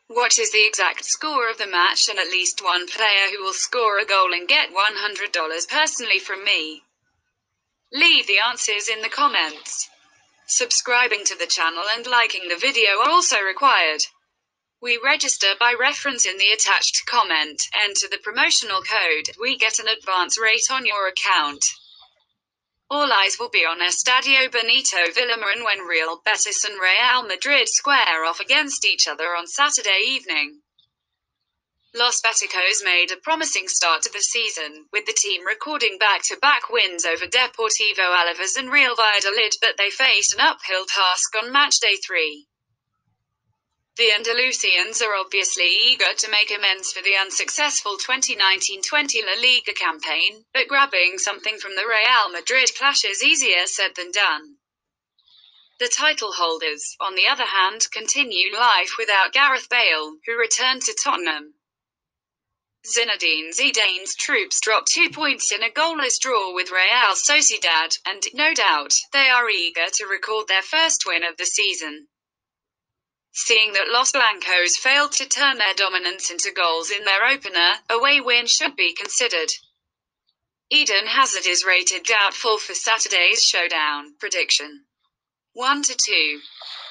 What is the exact score of the match and at least one player who will score a goal and get $100 personally from me? Leave the answers in the comments. Subscribing to the channel and liking the video are also required. We register by reference in the attached comment. Enter the promotional code. We get an advance rate on your account. All eyes will be on Estadio Benito Villamarin when Real Betis and Real Madrid square off against each other on Saturday evening. Los Beticos made a promising start to the season, with the team recording back-to-back wins over Deportivo Alaves and Real Valladolid, but they faced an uphill task on matchday 3. The Andalusians are obviously eager to make amends for the unsuccessful 2019-20 La Liga campaign, but grabbing something from the Real Madrid clash is easier said than done. The title holders, on the other hand, continue life without Gareth Bale, who returned to Tottenham. Zinedine Zidane's troops dropped 2 points in a goalless draw with Real Sociedad, and, no doubt, they are eager to record their first win of the season. Seeing that Los Blancos failed to turn their dominance into goals in their opener, away win should be considered. Eden Hazard is rated doubtful for Saturday's showdown. Prediction: 1-2.